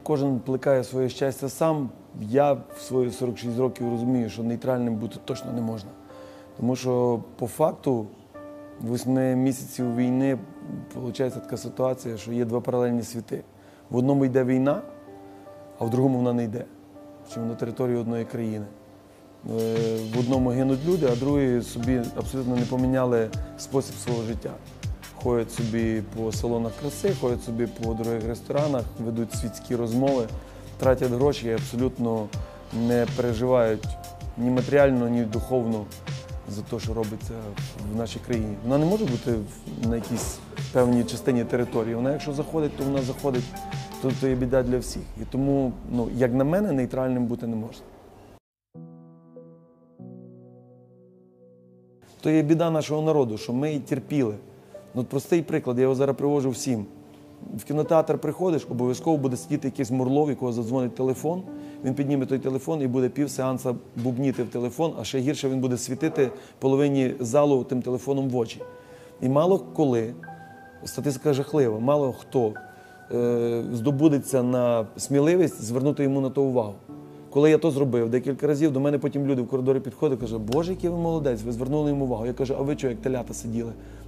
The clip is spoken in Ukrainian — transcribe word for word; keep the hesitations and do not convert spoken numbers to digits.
Кожен плекає своє щастя сам. Я в свої сорок шість років розумію, що нейтральним бути точно не можна. Тому що по факту восьми місяців війни виходить така ситуація, що є два паралельні світи. В одному йде війна, а в другому вона не йде. Чому на території одної країни. В одному гинуть люди, а другі собі абсолютно не поміняли спосіб свого життя. Ходять собі по салонах краси, ходять собі по дорогих ресторанах, ведуть світські розмови, тратять гроші і абсолютно не переживають ні матеріально, ні духовно за те, що робиться в нашій країні. Вона не може бути на якійсь певній частині території. Вона, якщо заходить, то вона заходить, то, то є біда для всіх. І тому, ну, як на мене, нейтральним бути не можна. То є біда нашого народу, що ми і терпіли. Ну, простий приклад, я його зараз привожу всім. В кінотеатр приходиш, обов'язково буде сидіти якийсь мурлов, якого задзвонить телефон, він підніме той телефон і буде пів сеанса бубніти в телефон, а ще гірше він буде світити половині залу тим телефоном в очі. І мало коли, статистика жахлива, мало хто е, здобудеться на сміливість звернути йому на то увагу. Коли я то зробив декілька разів, до мене потім люди в коридорі підходять і кажуть: «Боже, який ви молодець, ви звернули йому увагу». Я кажу: «А ви чого, як телята сиділи?»